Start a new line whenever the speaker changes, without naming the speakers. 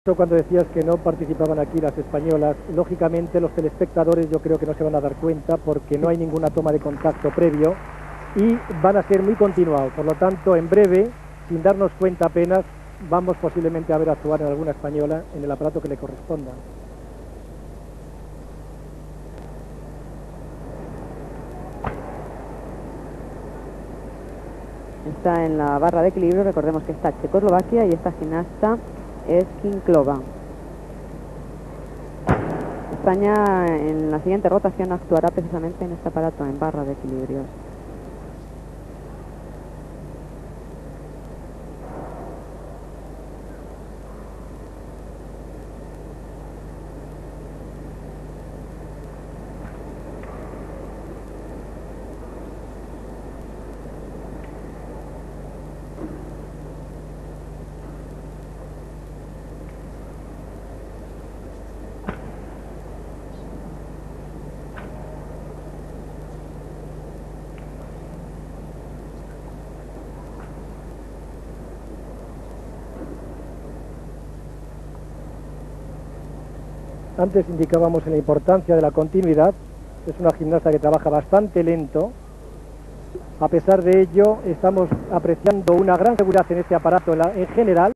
Cuando decías que no participaban aquí las españolas, lógicamente los telespectadores yo creo que no se van a dar cuenta porque no hay ninguna toma de contacto previo y van a ser muy continuados. Por lo tanto, en breve, sin darnos cuenta apenas, vamos posiblemente a ver actuar en alguna española en el aparato que le corresponda.
Está en la barra de equilibrio, recordemos que está Checoslovaquia y esta gimnasta es Kinklova. España en la siguiente rotación actuará precisamente en este aparato, en barra de equilibrios.
Antes indicábamos en la importancia de la continuidad. Es una gimnasta que trabaja bastante lento. A pesar de ello, estamos apreciando una gran seguridad en este aparato en general.